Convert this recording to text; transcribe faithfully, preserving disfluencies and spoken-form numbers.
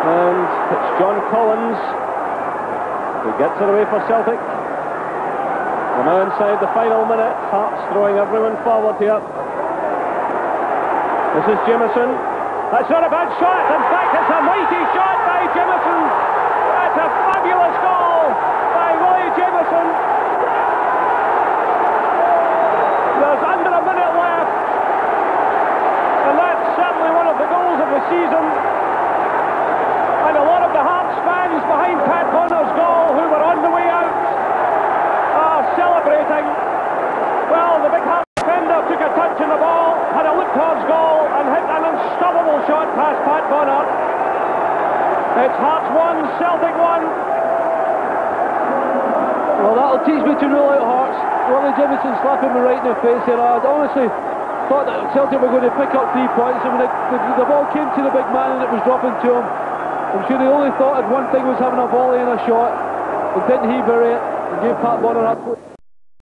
And it's John Collins who gets it away for Celtic. We're now inside the final minute. Hearts throwing everyone forward here. This is Jamieson. That's not a bad shot. In fact, it's a mighty shot by Jamieson. That's a fabulous goal by Willie Jamieson. There's under a minute left, and that's certainly one of the goals of the season. And a lot of the Hearts fans behind Pat Bonner's goal, who were on the way out, are celebrating. Well, the big Hearts defender took a touch on the ball, had a look towards goal, and hit an unstoppable shot past Pat Bonner. It's Hearts one, Celtic one. Well, that'll teach me to rule out Hearts. Willie Jamieson slapping me right in the face here. I honestly thought that Celtic were going to pick up three points, and when the, the, the ball came to the big man and it was dropping to him, I'm sure they only thought that one thing was having a volley and a shot, but didn't he bury it and gave Pat Bonner up.